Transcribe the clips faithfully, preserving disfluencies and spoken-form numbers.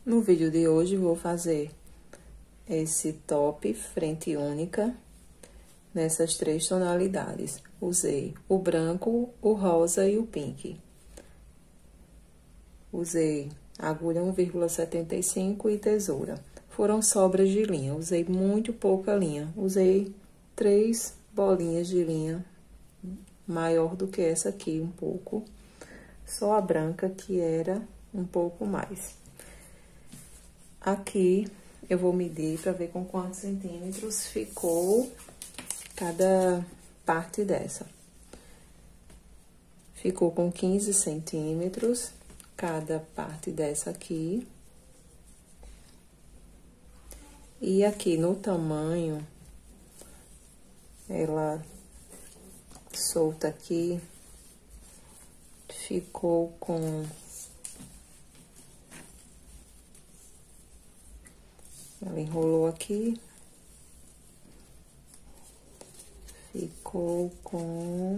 No vídeo de hoje, vou fazer esse top frente única nessas três tonalidades. Usei o branco, o rosa e o pink. Usei agulha um vírgula setenta e cinco e tesoura. Foram sobras de linha, usei muito pouca linha. Usei três bolinhas de linha, maior do que essa aqui, um pouco. Só a branca que era um pouco mais. Aqui, eu vou medir para ver com quantos centímetros ficou cada parte dessa. Ficou com quinze centímetros cada parte dessa aqui. E aqui no tamanho, ela solta aqui, ficou com... Ela enrolou aqui, ficou com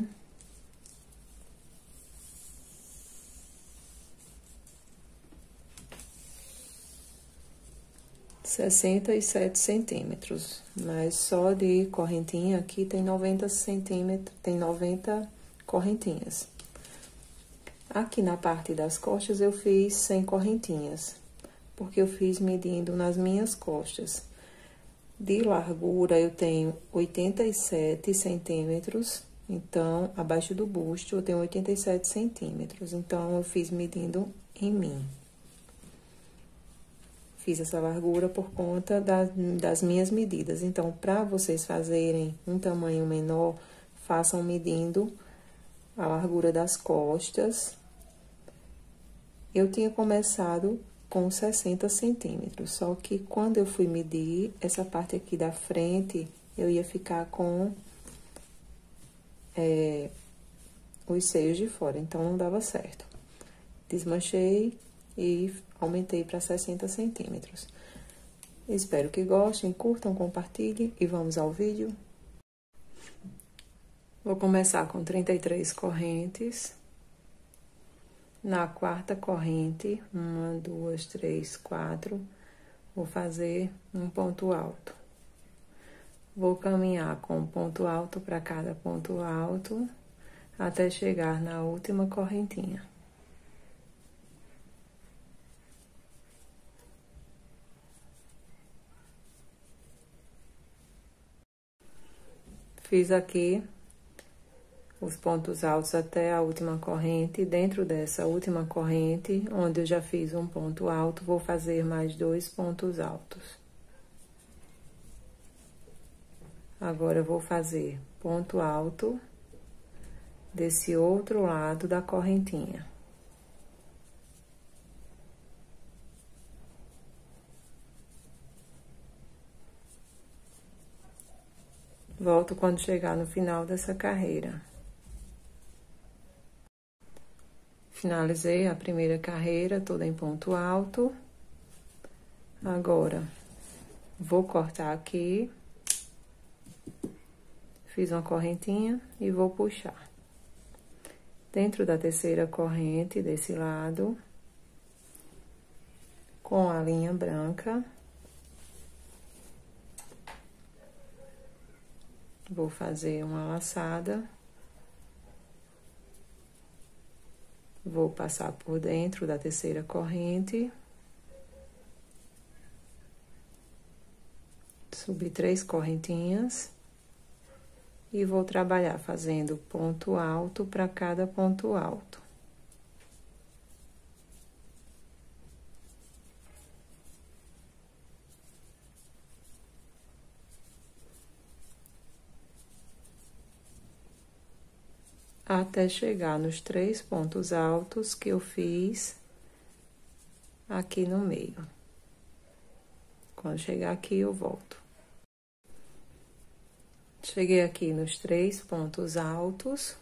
sessenta e sete centímetros, mas só de correntinha aqui tem noventa centímetros, tem noventa correntinhas. Aqui na parte das costas eu fiz cem correntinhas, porque eu fiz medindo nas minhas costas. De largura, eu tenho oitenta e sete centímetros, então, abaixo do busto, eu tenho oitenta e sete centímetros. Então, eu fiz medindo em mim. Fiz essa largura por conta da, das minhas medidas. Então, para vocês fazerem um tamanho menor, façam medindo a largura das costas. Eu tinha começado com sessenta centímetros, só que quando eu fui medir, essa parte aqui da frente, eu ia ficar com é, os seios de fora, então não dava certo. Desmanchei e aumentei para sessenta centímetros. Espero que gostem, curtam, compartilhem e vamos ao vídeo. Vou começar com trinta e três correntes. Na quarta corrente, uma, duas, três, quatro, vou fazer um ponto alto. Vou caminhar com um ponto alto para cada ponto alto, até chegar na última correntinha. Fiz aqui os pontos altos até a última corrente. Dentro dessa última corrente, onde eu já fiz um ponto alto, vou fazer mais dois pontos altos. Agora, eu vou fazer ponto alto desse outro lado da correntinha. Volto quando chegar no final dessa carreira. Finalizei a primeira carreira toda em ponto alto. Agora, vou cortar aqui. Fiz uma correntinha e vou puxar. Dentro da terceira corrente desse lado, com a linha branca, vou fazer uma laçada. Vou passar por dentro da terceira corrente. Subir três correntinhas. E vou trabalhar fazendo ponto alto para cada ponto alto. Até chegar nos três pontos altos que eu fiz aqui no meio. Quando chegar aqui, eu volto. Cheguei aqui nos três pontos altos.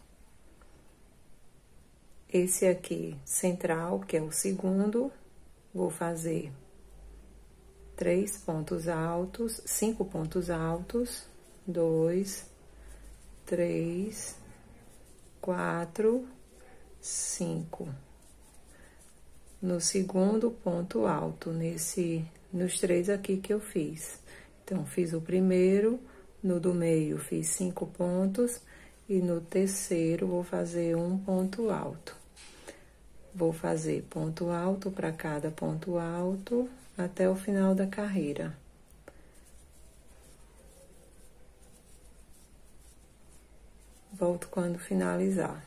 Esse aqui, central, que é o segundo, vou fazer três pontos altos, cinco pontos altos, dois, três, quatro, cinco. no segundo ponto alto, nesse, nos três aqui que eu fiz. Então, fiz o primeiro, no do meio fiz cinco pontos, e no terceiro vou fazer um ponto alto. Vou fazer ponto alto para cada ponto alto, até o final da carreira. Volto quando finalizar.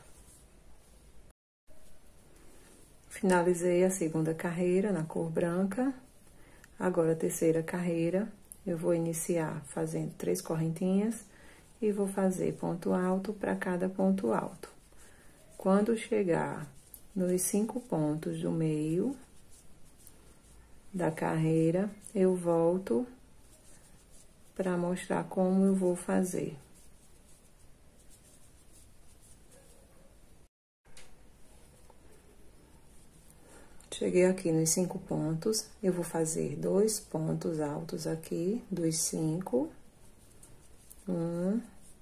Finalizei a segunda carreira na cor branca. Agora, a terceira carreira, eu vou iniciar fazendo três correntinhas e vou fazer ponto alto para cada ponto alto. Quando chegar nos cinco pontos do meio da carreira, eu volto para mostrar como eu vou fazer. Cheguei aqui nos cinco pontos, eu vou fazer dois pontos altos aqui, dos cinco. Um,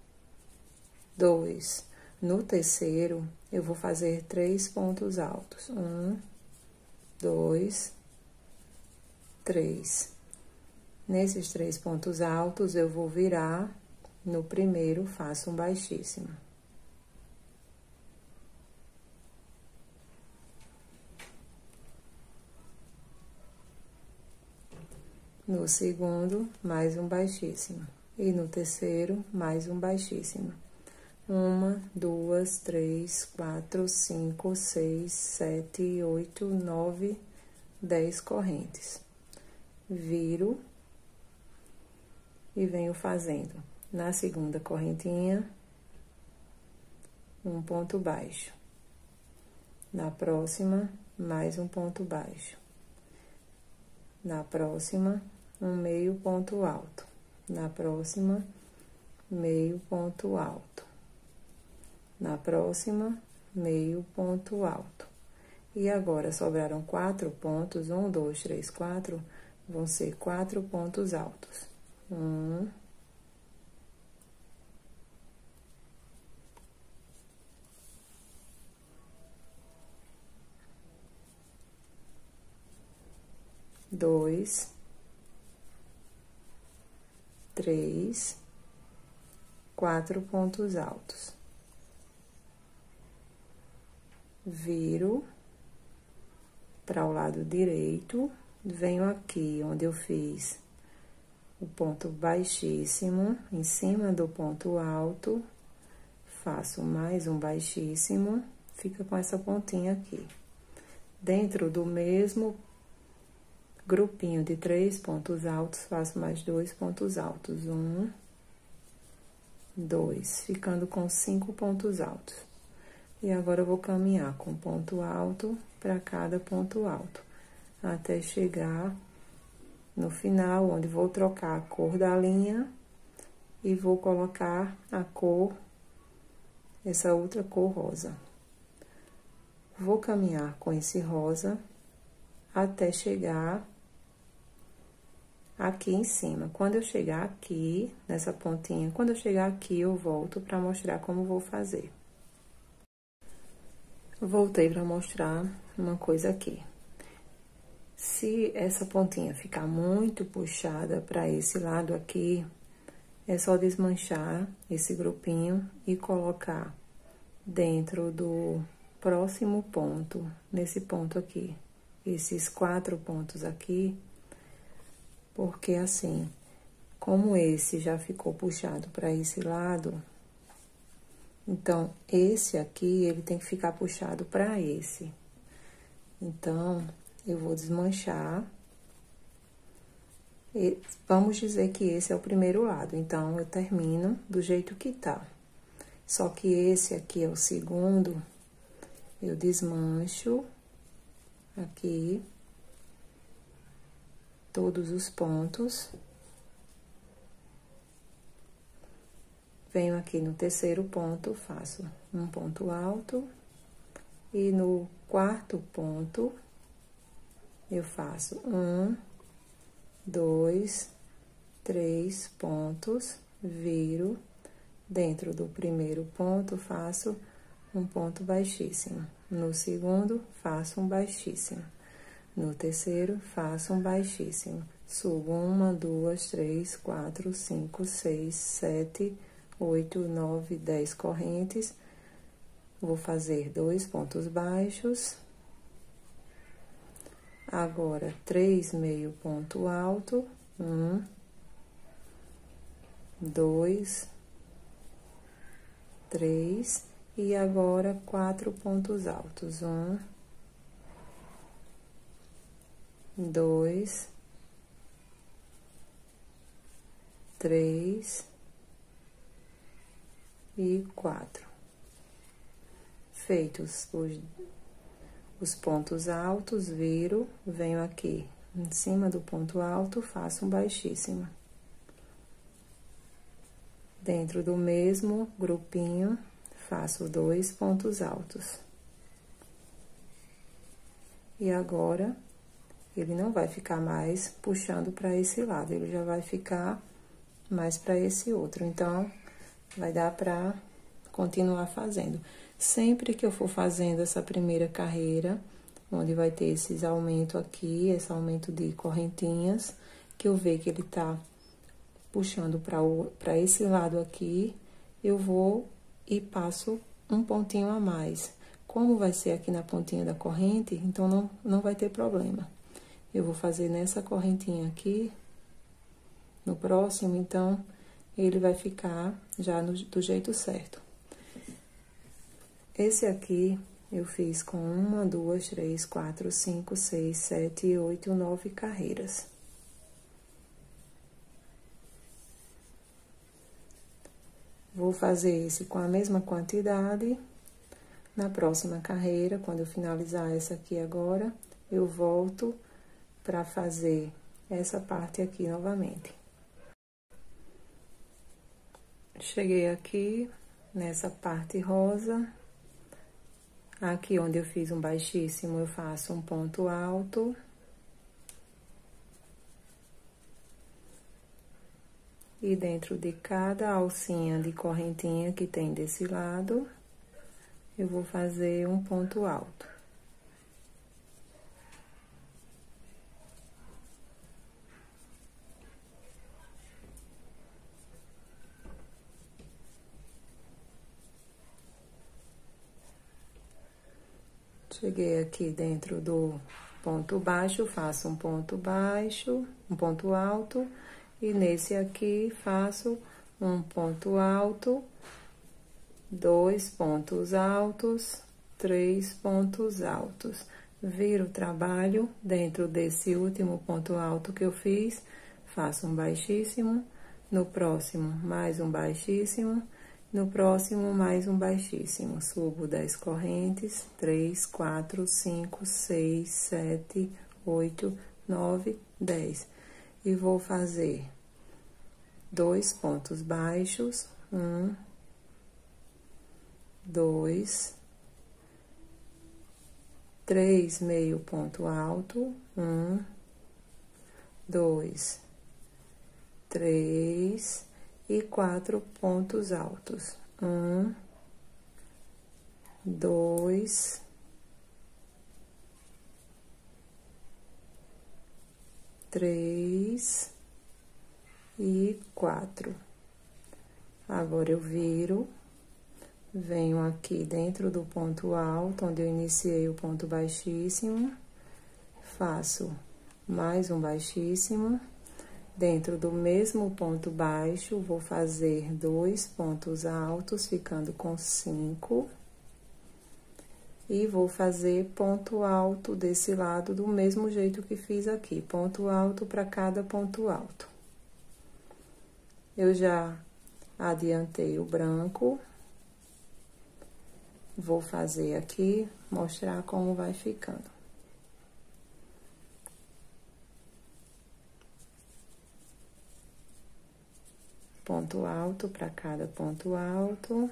dois. No terceiro, eu vou fazer três pontos altos. Um, dois, três. Nesses três pontos altos, eu vou virar. No primeiro, faço um baixíssimo. No segundo, mais um baixíssimo. E no terceiro, mais um baixíssimo. Uma, duas, três, quatro, cinco, seis, sete, oito, nove, dez correntes. Viro e venho fazendo. Na segunda correntinha, um ponto baixo. Na próxima, mais um ponto baixo. Na próxima, um meio ponto alto. Na próxima, meio ponto alto. Na próxima, meio ponto alto. E agora, sobraram quatro pontos, um, dois, três, quatro, vão ser quatro pontos altos. Um. Dois. Três. Quatro pontos altos. Viro para o lado direito, venho aqui onde eu fiz o ponto baixíssimo, em cima do ponto alto, faço mais um baixíssimo, fica com essa pontinha aqui. Dentro do mesmo grupinho de três pontos altos, faço mais dois pontos altos. Um, dois, ficando com cinco pontos altos. E agora, eu vou caminhar com ponto alto para cada ponto alto, até chegar no final, onde vou trocar a cor da linha e vou colocar a cor, essa outra cor rosa. Vou caminhar com esse rosa até chegar aqui em cima. Quando eu chegar aqui, nessa pontinha, quando eu chegar aqui, eu volto para mostrar como vou fazer. Voltei para mostrar uma coisa aqui. Se essa pontinha ficar muito puxada para esse lado aqui, é só desmanchar esse grupinho e colocar dentro do próximo ponto, nesse ponto aqui. Esses quatro pontos aqui, porque assim, como esse já ficou puxado para esse lado, então, esse aqui, ele tem que ficar puxado para esse. Então, eu vou desmanchar. E vamos dizer que esse é o primeiro lado. Então, eu termino do jeito que tá. Só que esse aqui é o segundo. Eu desmancho aqui todos os pontos. Venho aqui no terceiro ponto, faço um ponto alto, e no quarto ponto, eu faço um, dois, três pontos, viro, dentro do primeiro ponto, faço um ponto baixíssimo. No segundo, faço um baixíssimo. No terceiro, faço um baixíssimo. Subo uma, duas, três, quatro, cinco, seis, sete, oito, nove, dez correntes. Vou fazer dois pontos baixos. Agora, três meio ponto alto. Um, dois, três. E agora, quatro pontos altos. Um, dois, três e quatro. Feitos os, os pontos altos, viro, venho aqui em cima do ponto alto, faço um baixíssimo. Dentro do mesmo grupinho, faço dois pontos altos. E agora, ele não vai ficar mais puxando para esse lado, ele já vai ficar mais para esse outro. Então, vai dar para continuar fazendo. Sempre que eu for fazendo essa primeira carreira, onde vai ter esses aumentos aqui, esse aumento de correntinhas, que eu ver que ele tá puxando para o para esse lado aqui, eu vou e passo um pontinho a mais. Como vai ser aqui na pontinha da corrente, então não, não vai ter problema. Eu vou fazer nessa correntinha aqui, no próximo, então, ele vai ficar já no, do jeito certo. Esse aqui, eu fiz com uma, duas, três, quatro, cinco, seis, sete, oito, nove carreiras. Vou fazer esse com a mesma quantidade. Na próxima carreira, quando eu finalizar essa aqui agora, eu volto para fazer essa parte aqui novamente. Cheguei aqui nessa parte rosa. Aqui onde eu fiz um baixíssimo, eu faço um ponto alto. E dentro de cada alcinha de correntinha que tem desse lado, eu vou fazer um ponto alto. Cheguei aqui dentro do ponto baixo, faço um ponto baixo, um ponto alto, e nesse aqui faço um ponto alto, dois pontos altos, três pontos altos. Viro o trabalho dentro desse último ponto alto que eu fiz, faço um baixíssimo, no próximo mais um baixíssimo, no próximo, mais um baixíssimo. Subo dez correntes, três, quatro, cinco, seis, sete, oito, nove, dez. E vou fazer dois pontos baixos, um, dois, três meio ponto alto, um, dois, três... E quatro pontos altos. Um, dois, três e quatro. Agora, eu viro, venho aqui dentro do ponto alto, onde eu iniciei o ponto baixíssimo, faço mais um baixíssimo. Dentro do mesmo ponto baixo, vou fazer dois pontos altos, ficando com cinco. E vou fazer ponto alto desse lado, do mesmo jeito que fiz aqui. Ponto alto para cada ponto alto. Eu já adiantei o branco. Vou fazer aqui, mostrar como vai ficando. Ponto alto para cada ponto alto.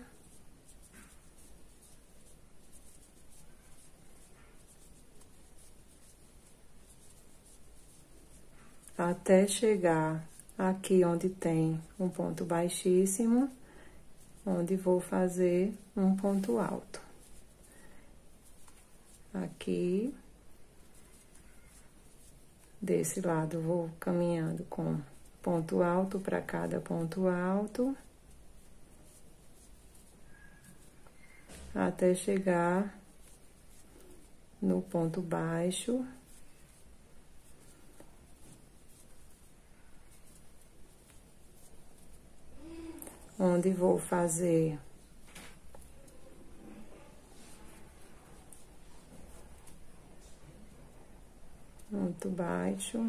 Até chegar aqui onde tem um ponto baixíssimo, onde vou fazer um ponto alto. Aqui. Desse lado, vou caminhando com ponto alto para cada ponto alto, até chegar no ponto baixo. Onde vou fazer ponto baixo.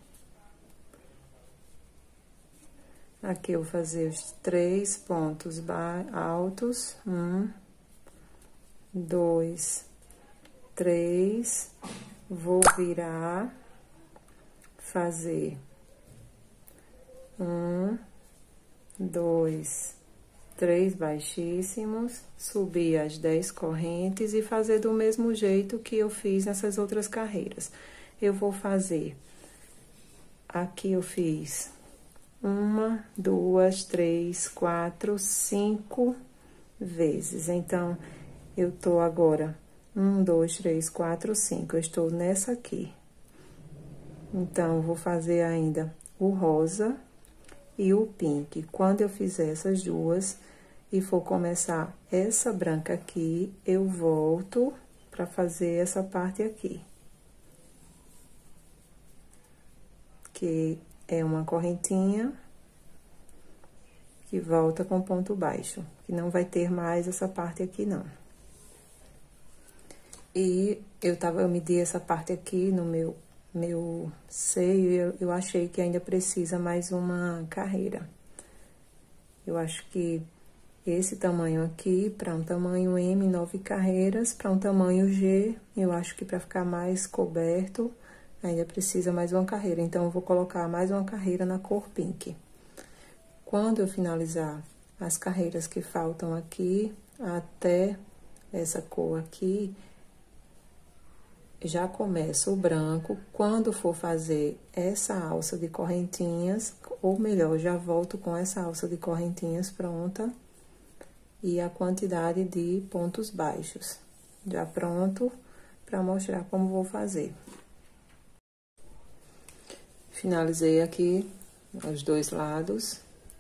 Aqui eu vou fazer os três pontos altos, um, dois, três, vou virar, fazer um, dois, três baixíssimos, subir as dez correntes e fazer do mesmo jeito que eu fiz nessas outras carreiras. Eu vou fazer, aqui eu fiz uma, duas, três, quatro, cinco vezes. Então, eu tô agora, um, dois, três, quatro, cinco, eu estou nessa aqui. Então, vou fazer ainda o rosa e o pink. Quando eu fizer essas duas e for começar essa branca aqui, eu volto pra fazer essa parte aqui. Que é uma correntinha que volta com ponto baixo, que não vai ter mais essa parte aqui, não. E eu tava, eu medi essa parte aqui no meu, meu seio, e eu, eu achei que ainda precisa mais uma carreira. Eu acho que esse tamanho aqui, para um tamanho M, nove carreiras, para um tamanho G, eu acho que para ficar mais coberto, ainda precisa mais uma carreira, então, eu vou colocar mais uma carreira na cor pink. Quando eu finalizar as carreiras que faltam aqui, até essa cor aqui, já começa o branco. Quando for fazer essa alça de correntinhas, ou melhor, já volto com essa alça de correntinhas pronta, e a quantidade de pontos baixos, já pronto para mostrar como vou fazer. Finalizei aqui os dois lados.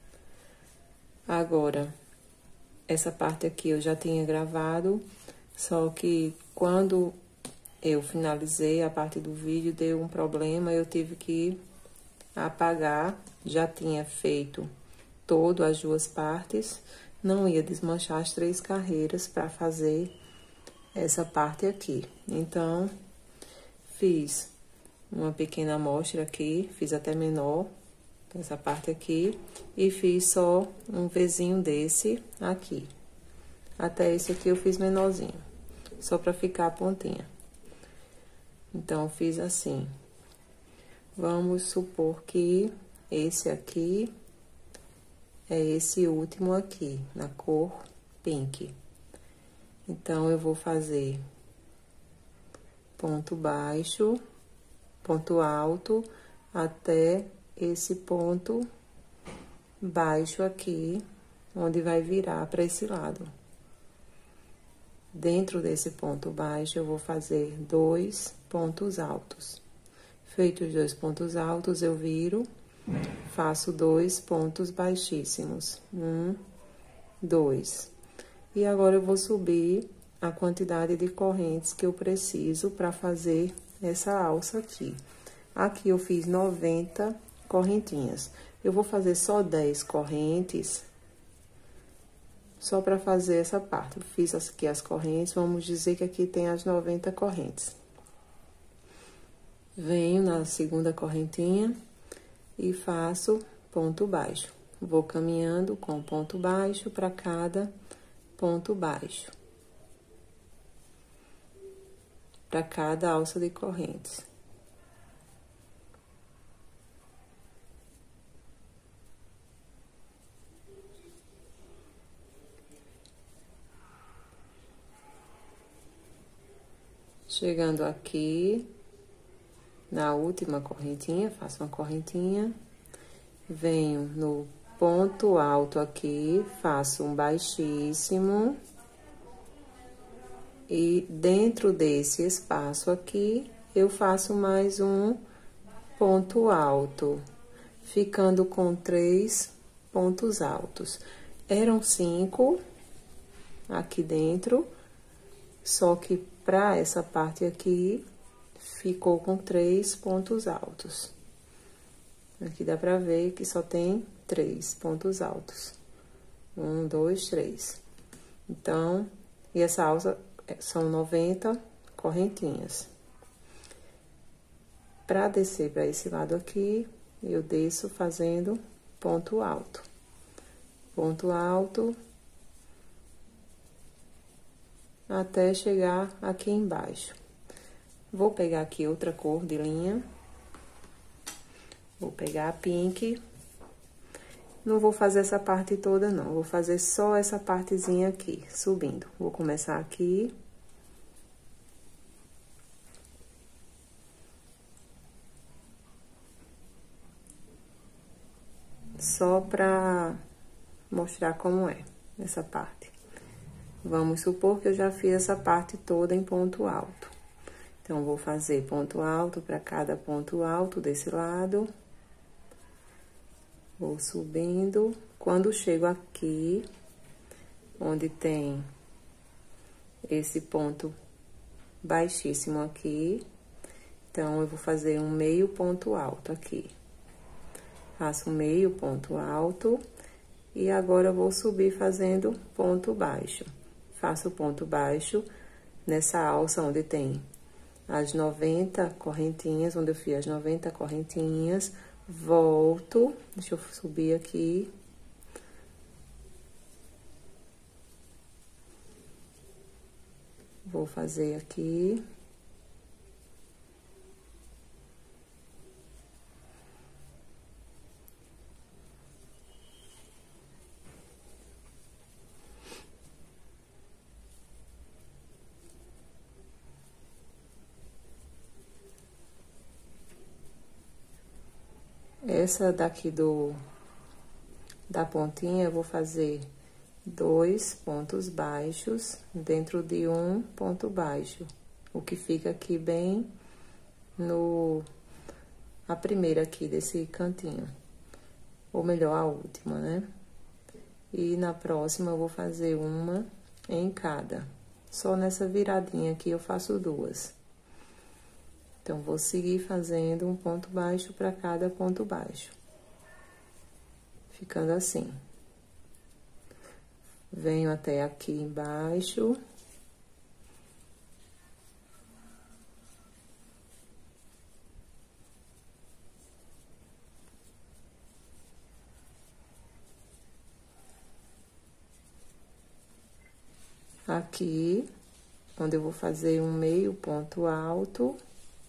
Agora, essa parte aqui eu já tinha gravado, só que quando eu finalizei a parte do vídeo, deu um problema, eu tive que apagar. Já tinha feito todo as duas partes, não ia desmanchar as três carreiras para fazer essa parte aqui. Então, fiz uma pequena amostra aqui, fiz até menor, essa parte aqui, e fiz só um Vzinho desse aqui. Até esse aqui eu fiz menorzinho, só pra ficar a pontinha. Então, eu fiz assim. Vamos supor que esse aqui é esse último aqui, na cor pink. Então, eu vou fazer ponto baixo, ponto alto, até esse ponto baixo aqui, onde vai virar para esse lado. Dentro desse ponto baixo, eu vou fazer dois pontos altos. Feitos os dois pontos altos, eu viro, faço dois pontos baixíssimos. Um, dois. E agora, eu vou subir a quantidade de correntes que eu preciso para fazer essa alça aqui. Aqui eu fiz noventa correntinhas. Eu vou fazer só dez correntes, só para fazer essa parte. Eu fiz aqui as correntes, vamos dizer que aqui tem as noventa correntes. Venho na segunda correntinha e faço ponto baixo. Vou caminhando com ponto baixo para cada ponto baixo, para cada alça de correntes. Chegando aqui, na última correntinha, faço uma correntinha, venho no ponto alto aqui, faço um baixíssimo, e dentro desse espaço aqui, eu faço mais um ponto alto, ficando com três pontos altos. Eram cinco aqui dentro, só que pra essa parte aqui, ficou com três pontos altos. Aqui dá pra ver que só tem três pontos altos. Um, dois, três. Então, e essa alça são noventa correntinhas. Pra descer pra esse lado aqui, eu desço fazendo ponto alto. Ponto alto. Até chegar aqui embaixo. Vou pegar aqui outra cor de linha. Vou pegar a pink. Não vou fazer essa parte toda, não. Vou fazer só essa partezinha aqui, subindo. Vou começar aqui. Só pra mostrar como é essa parte. Vamos supor que eu já fiz essa parte toda em ponto alto. Então, vou fazer ponto alto para cada ponto alto desse lado. Vou subindo. Quando chego aqui, onde tem esse ponto baixíssimo aqui, então, eu vou fazer um meio ponto alto aqui. Faço um meio ponto alto e agora eu vou subir fazendo ponto baixo. Faço ponto baixo nessa alça onde tem as noventa correntinhas, onde eu fiz as noventa correntinhas, volto, deixa eu subir aqui. Vou fazer aqui. Essa daqui do, da pontinha, eu vou fazer dois pontos baixos dentro de um ponto baixo. O que fica aqui bem no... a primeira aqui desse cantinho. Ou melhor, a última, né? E na próxima eu vou fazer uma em cada. Só nessa viradinha aqui eu faço duas. Então, vou seguir fazendo um ponto baixo para cada ponto baixo. Ficando assim. Venho até aqui embaixo. Aqui, onde eu vou fazer um meio ponto alto.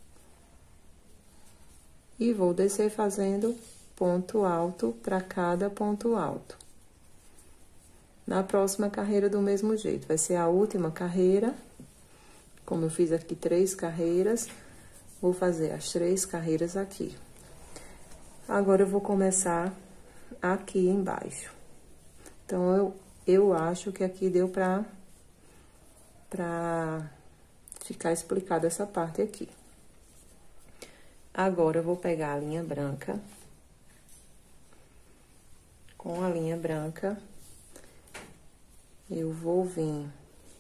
E vou descer fazendo ponto alto para cada ponto alto. Na próxima carreira, do mesmo jeito, vai ser a última carreira. Como eu fiz aqui três carreiras, vou fazer as três carreiras aqui. Agora, eu vou começar aqui embaixo. Então, eu, eu acho que aqui deu pra, pra ficar explicada essa parte aqui. Agora, eu vou pegar a linha branca. Com a linha branca, eu vou vir,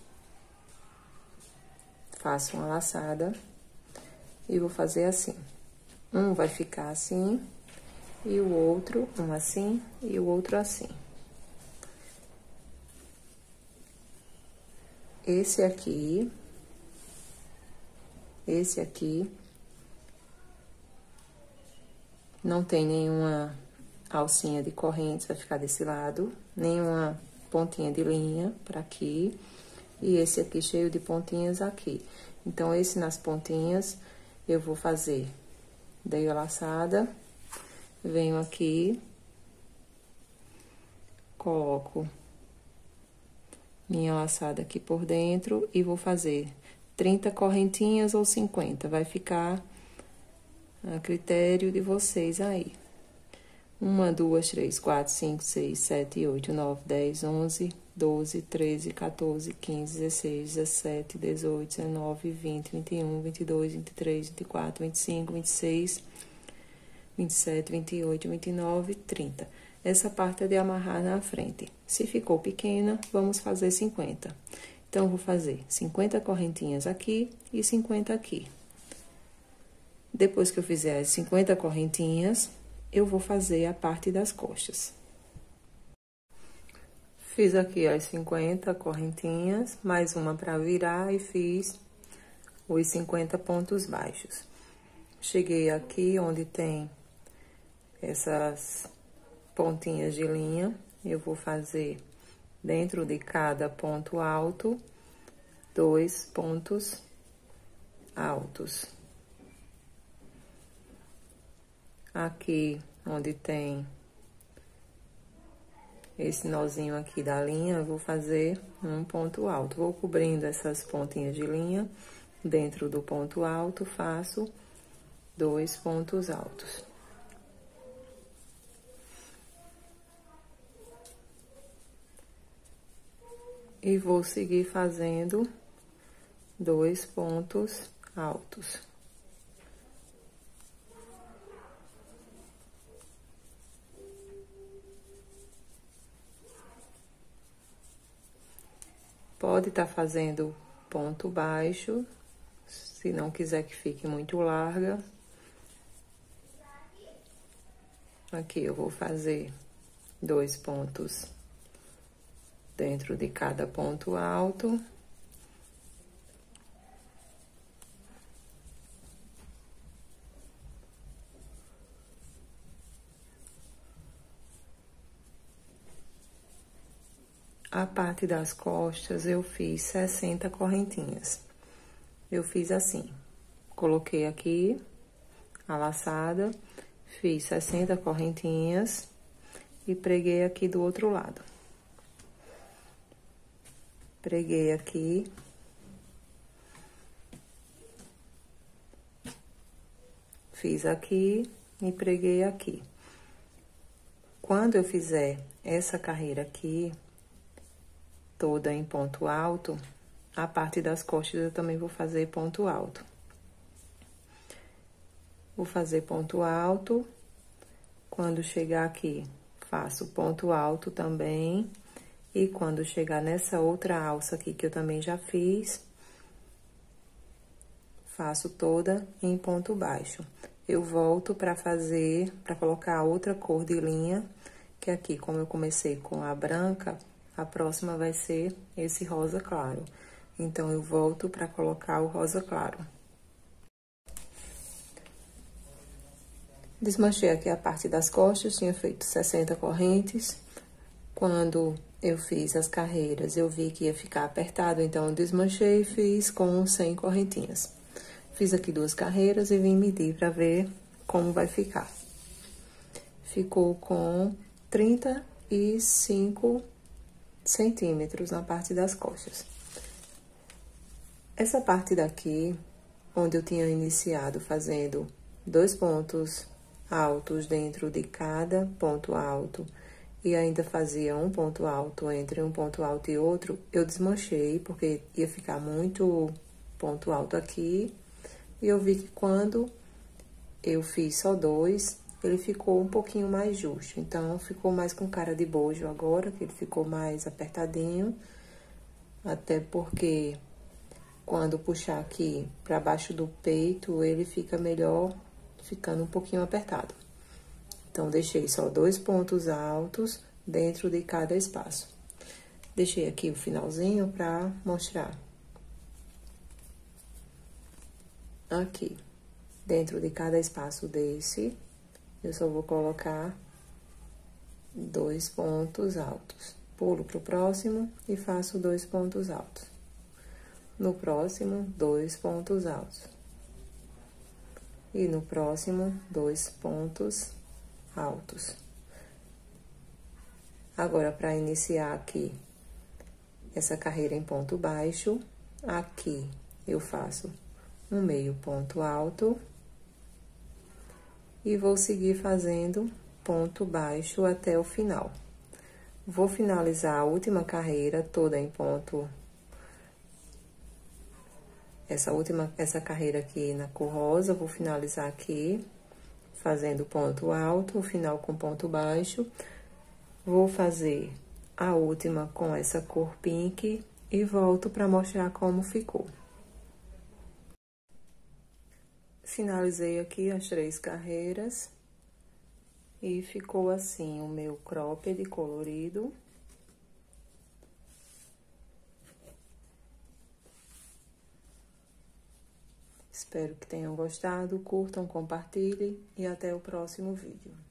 faço uma laçada e vou fazer assim. Um vai ficar assim, e o outro, um assim, e o outro assim. Esse aqui, esse aqui, não tem nenhuma alcinha de correntes, vai ficar desse lado, nenhuma pontinha de linha pra aqui, e esse aqui cheio de pontinhas aqui. Então, esse nas pontinhas, eu vou fazer, dei a laçada, venho aqui, coloco minha laçada aqui por dentro e vou fazer trinta correntinhas ou cinquenta, vai ficar a critério de vocês aí. Uma, duas, três, quatro, cinco, seis, sete, oito, nove, dez, onze, doze, treze, quatorze, quinze, dezesseis, dezessete, dezoito, dezenove, vinte, vinte e um, vinte e dois, vinte e três, vinte e quatro, vinte e cinco, vinte e seis, vinte e sete, vinte e oito, vinte e nove, trinta. Essa parte é de amarrar na frente. Se ficou pequena, vamos fazer cinquenta. Então, eu vou fazer cinquenta correntinhas aqui e cinquenta aqui. Depois que eu fizer as cinquenta correntinhas, eu vou fazer a parte das costas. Fiz aqui as cinquenta correntinhas, mais uma para virar e fiz os cinquenta pontos baixos. Cheguei aqui onde tem essas pontinhas de linha, eu vou fazer dentro de cada ponto alto, dois pontos altos. Aqui onde tem esse nozinho aqui da linha, eu vou fazer um ponto alto. Vou cobrindo essas pontinhas de linha, dentro do ponto alto, faço dois pontos altos. E vou seguir fazendo dois pontos altos. Pode estar fazendo ponto baixo, se não quiser que fique muito larga. Aqui eu vou fazer dois pontos dentro de cada ponto alto. A parte das costas, eu fiz sessenta correntinhas. Eu fiz assim, coloquei aqui a laçada, fiz sessenta correntinhas e preguei aqui do outro lado. Preguei aqui. Fiz aqui e preguei aqui. Quando eu fizer essa carreira aqui, toda em ponto alto, a parte das costas eu também vou fazer ponto alto. Vou fazer ponto alto. Quando chegar aqui, faço ponto alto também. E quando chegar nessa outra alça aqui, que eu também já fiz, faço toda em ponto baixo. Eu volto pra fazer, pra colocar outra cor de linha, que aqui, como eu comecei com a branca, a próxima vai ser esse rosa claro. Então, eu volto pra colocar o rosa claro. Desmanchei aqui a parte das costas, tinha feito sessenta correntes. Quando eu fiz as carreiras, eu vi que ia ficar apertado, então eu desmanchei e fiz com cem correntinhas. Fiz aqui duas carreiras e vim medir pra ver como vai ficar. Ficou com trinta e cinco centímetros na parte das costas. Essa parte daqui, onde eu tinha iniciado fazendo dois pontos altos dentro de cada ponto alto e ainda fazia um ponto alto entre um ponto alto e outro, eu desmanchei, porque ia ficar muito ponto alto aqui, e eu vi que quando eu fiz só dois, ele ficou um pouquinho mais justo. Então, ficou mais com cara de bojo agora, que ele ficou mais apertadinho. Até porque, quando puxar aqui pra baixo do peito, ele fica melhor, ficando um pouquinho apertado. Então, deixei só dois pontos altos dentro de cada espaço. Deixei aqui o finalzinho pra mostrar. Aqui, dentro de cada espaço desse, eu só vou colocar dois pontos altos. Pulo pro próximo e faço dois pontos altos. No próximo, dois pontos altos. E no próximo, dois pontos altos. Agora, para iniciar aqui essa carreira em ponto baixo, aqui eu faço um meio ponto alto. E vou seguir fazendo ponto baixo até o final. Vou finalizar a última carreira toda em ponto. Essa última, essa carreira aqui na cor rosa, vou finalizar aqui, fazendo ponto alto, o final com ponto baixo. Vou fazer a última com essa cor pink e volto para mostrar como ficou. Finalizei aqui as três carreiras e ficou assim o meu cropped colorido. Espero que tenham gostado, curtam, compartilhem e até o próximo vídeo.